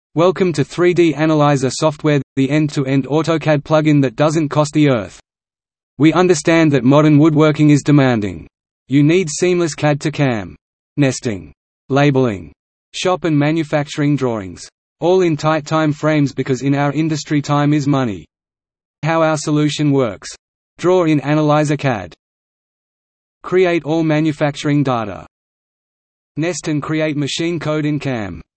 Welcome to 3D Analyzer software, the end-to-end AutoCAD plugin that doesn't cost the earth. We understand that modern woodworking is demanding. You need seamless CAD to CAM, nesting, labeling, shop and manufacturing drawings, all in tight time frames because in our industry time is money. How our solution works. Draw in Analyzer CAD. Create all manufacturing data. Nest and create machine code in CAM.